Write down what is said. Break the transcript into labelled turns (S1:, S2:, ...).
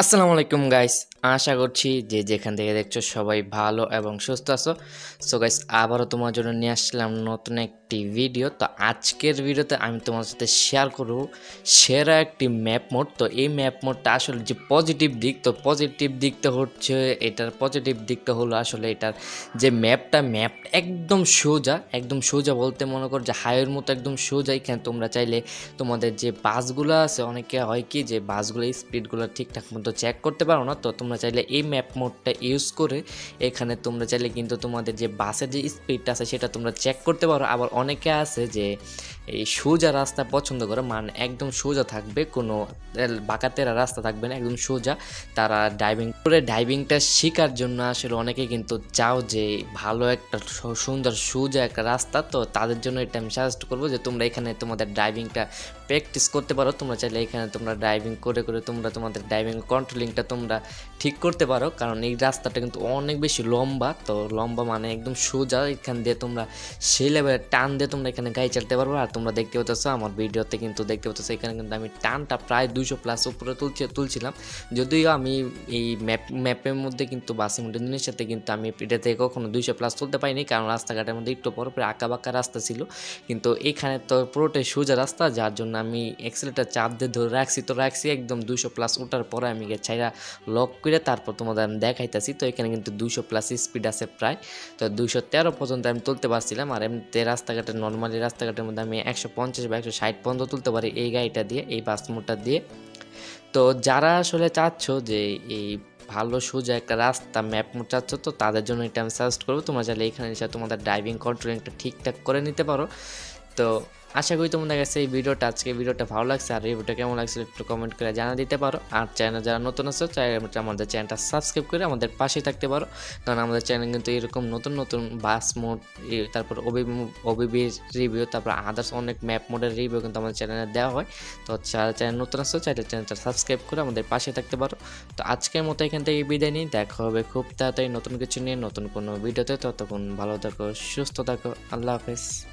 S1: আসসালামু আলাইকুম গাইস, আশা করছি যে যেখান থেকে দেখছো সবাই ভালো এবং সুস্থ আছো। সো গাইস, আবারও তোমার জন্য নিয়ে আসলাম নতুন একটি ভিডিও। তো আজকের ভিডিওতে আমি তোমার সাথে শেয়ার করব সেরা একটি ম্যাপ মোড। তো এই ম্যাপ মোডটা আসলে যে পজিটিভ দিক, তো পজিটিভ দিকটা হচ্ছে এটার পজিটিভ দিকটা হলো আসলে এটার যে ম্যাপ একদম সোজা বলতে মনে কর যে হাইয়ের মতো একদম সোজা। এখানে তোমরা চাইলে তোমাদের যে বাসগুলো আছে, অনেকে হয় কি যে বাসগুলো স্পিডগুলো ঠিকঠাক মতো চেক করতে পারো না, তো তোমরা চাইলে এই ম্যাপ মোডটা ইউজ করে এখানে তোমরা চাইলে কিন্তু তোমাদের যে বাসের যে স্পিডটা আছে সেটা তোমরা চেক করতে পারো। আবার অনেকে আছে যে এই সোজা রাস্তা পছন্দ করে, মানে একদম সোজা থাকবে, কোনো বাঁকাতেরা রাস্তা থাকবে না, একদম সোজা। তারা ড্রাইভিংটা শেখার জন্য আসলে অনেকে কিন্তু চাও যে ভালো একটা সুন্দর সোজা একটা রাস্তা। তো তাদের জন্য এটা আমি সাজেস্ট করবো যে তোমরা এখানে তোমাদের ড্রাইভিংটা প্র্যাকটিস করতে পারো। তোমরা চাইলে এখানে তোমরা ড্রাইভিং করে করে তোমরা তোমাদের ড্রাইভিং কন্ট্রোলিংটা তোমরা ঠিক করতে পারো, কারণ এই রাস্তাটা কিন্তু অনেক বেশি লম্বা। তো লম্বা মানে একদম সোজা, এখান দিয়ে তোমরা সেই লেভেলে টান দিয়ে তোমরা এখানে গাড়ি চালাতে পারবো। আর তোমরা দেখতে পাচ্ছ আমার ভিডিওতে কিন্তু দেখতে পাচ্ছ এখানে কিন্তু আমি টানটা প্রায় 200+ উপরে তুলছিলাম। যদিও আমি এই ম্যাপের মধ্যে কিন্তু বাসের ইন্দোনেশিয়াতে কিন্তু আমি এটা থেকে কখনো 200+ তুলতে পারিনি, কারণ রাস্তাঘাটের মধ্যে একটু পরে আঁকা বাঁকা রাস্তা ছিল। কিন্তু এখানে তো পুরোটাই সোজা রাস্তা, যার জন্য আমি এক্সেলেটার চাপ দিয়ে ধরে রাখছি একদম 200+ ওঠার পরে আমি ছাইরা লক করে তারপর তোমাদের আমি দেখাইতেছি। তো এখানে কিন্তু 200+ স্পিড আছে প্রায়, তো 213 পর্যন্ত আমি তুলতে পারছিলাম। আর এমনিতে রাস্তাঘাটের নর্মালি রাস্তাঘাটের মধ্যে আমি 150 বা 160 পর্যন্ত তুলতে পারি এই গাড়িটা দিয়ে, এই বাস মোটর দিয়ে। তো যারা আসলে চাচ্ছ যে এই ভালো সোজা একটা রাস্তা ম্যাপ মোড চাচ্ছ, তো তাদের জন্য এটা আমি সাজেস্ট করবো। তোমরা চাইলে এখানে এসে তোমাদের ড্রাইভিং কন্ট্রোলিংটা ঠিকঠাক করে নিতে পারো। তো আশা করি তোমাদের কাছে এই ভিডিওটা আজকে ভিডিওটা ভালো লাগছে, আর এই ভিডিওটা কেমন লাগছে একটু কমেন্ট করে জানা দিতে পারো। আর চ্যানেল যারা নতুন আছো চাইলে আমাদের চ্যানেলটা সাবস্ক্রাইব করে আমাদের পাশে থাকতে পারো, কারণ আমাদের চ্যানেল কিন্তু এরকম নতুন নতুন বাস মোড, তারপর ওবিবি রিভিউ, তারপর আদার্স অনেক ম্যাপ মোডের রিভিউ কিন্তু আমাদের চ্যানেলে দেওয়া হয়। তো যারা চ্যানেল নতুন আছো চাইলে চ্যানেলটা সাবস্ক্রাইব করে আমাদের পাশে থাকতে পারো। তো আজকের মতো এখান থেকে বিদায় নিই, দেখা হবে খুব তাড়াতাড়ি নতুন কিছু নিয়ে নতুন কোনো ভিডিওতে। ততক্ষণ ভালো থাকো, সুস্থ থাকো, আল্লাহ হাফেজ।